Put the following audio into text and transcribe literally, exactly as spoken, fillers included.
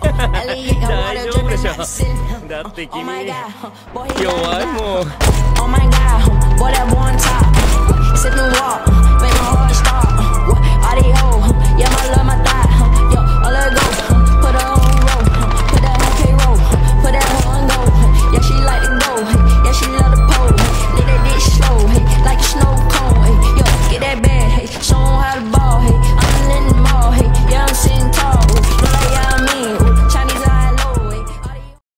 大丈夫でしょ。だって君弱いもん。